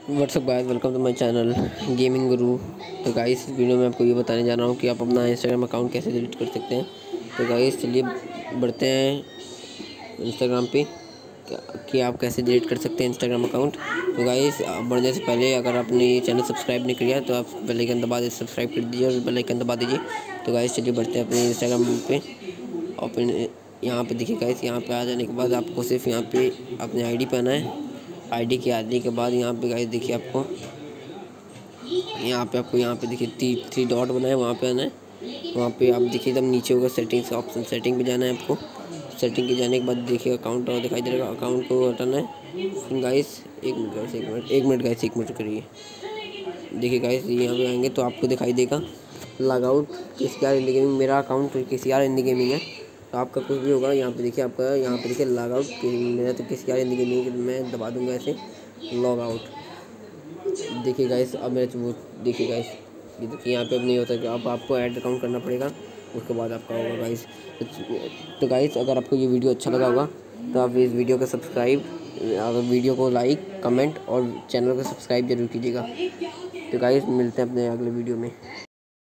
WhatsApp guys, welcome to my channel gaming Guru. तो guys इस video में आपको ये बताने जा रहा हूँ कि आप अपना इंस्टाग्राम अकाउंट कैसे डिलीट कर सकते हैं। तो गाइस चलिए बढ़ते हैं इंस्टाग्राम पे कि आप कैसे डिलीट कर सकते हैं इंस्टाग्राम अकाउंट। तो गाइस बढ़ने से पहले अगर आपने ये चैनल सब्सक्राइब नहीं किया तो आप बेल आइकन दबा दीजिए, सब्सक्राइब कर दीजिए और बेल आइकन दबा दीजिए। तो गाइस चलिए बढ़ते हैं अपने इंस्टाग्राम पे। और यहाँ पे देखिए गाइस, यहाँ पे आ जाने के बाद आपको सिर्फ यहाँ पे अपने आईडी पे आना है। आईडी के आने के बाद यहाँ पे गाइस देखिए आपको यहाँ पे देखिए थ्री डॉट बना है, वहाँ पे आना है। वहाँ पे आप देखिए एकदम नीचे होगा सेटिंग्स का ऑप्शन, सेटिंग पे जाना है आपको। सेटिंग के जाने के बाद देखिए अकाउंट और दिखाई दे रहा है, अकाउंट को हटाना है। फिर गाइस एक मिनट करिए। देखिए गाइस यहाँ पे आएंगे तो आपको दिखाई देगा log out KCR Hindi gaming. मेरा अकाउंट KCR हिंदी गेमिंग है, तो आपका कुछ भी होगा यहाँ पे देखिए, आपका यहाँ पे देखिए लॉग आउट। मेरा तो KCR हिंदी गेमिंग है, मैं दबा दूंगा ऐसे लॉग आउट। देखिए गाइस अब मेरे वो देखिए गाइस, ये देखिए यहाँ पे अब नहीं होता कि अब आपको ऐड अकाउंट करना पड़ेगा, उसके बाद आपका होगा गाइस। तो गाइस अगर आपको ये वीडियो अच्छा लगा होगा तो आप इस वीडियो को सब्सक्राइब, अगर वीडियो को लाइक, कमेंट और चैनल को सब्सक्राइब जरूर कीजिएगा। तो गाइस मिलते हैं अपने अगले वीडियो में।